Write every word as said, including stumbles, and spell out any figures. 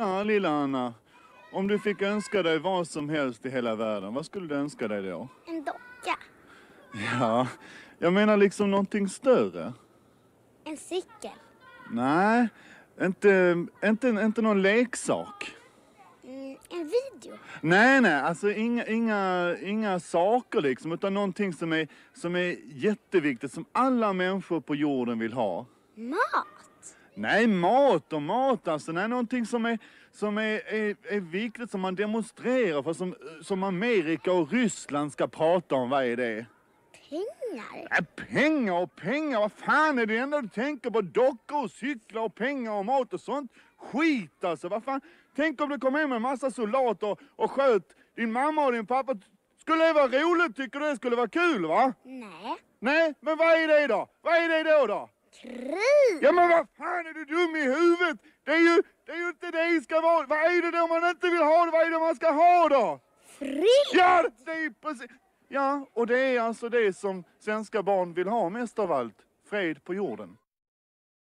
Ja, lilla Anna. Om du fick önska dig vad som helst i hela världen, vad skulle du önska dig då? En docka. Ja, jag menar liksom någonting större. En cykel. Nej, inte, inte, inte någon leksak. Mm, en video. Nej, nej, alltså inga, inga, inga saker liksom, utan någonting som är, som är jätteviktigt, som alla människor på jorden vill ha. Mat. Nej, mat och mat alltså. Nej, någonting som är, som är, är, är viktigt, som man demonstrerar för, som, som Amerika och Ryssland ska prata om. Vad är det? Pengar. Nej, pengar och pengar. Vad fan är det enda du tänker på? Dockor och cyklar och pengar och mat och sånt. Skit alltså. Vad fan? Tänk om du kom hem med en massa soldater och, och sköt din mamma och din pappa. Skulle det vara roligt? Tycker du det skulle vara kul, va? Nej. Nej, men vad är det då? Vad är det då då? Krig. Ja, men vad fan, är du dum i huvudet? Det är ju, det är ju inte det det ska vara. Vad är det då man inte vill ha? Vad är det man ska ha då? Fred. Ja, det är precis. Ja, och det är alltså det som svenska barn vill ha mest av allt. Fred på jorden.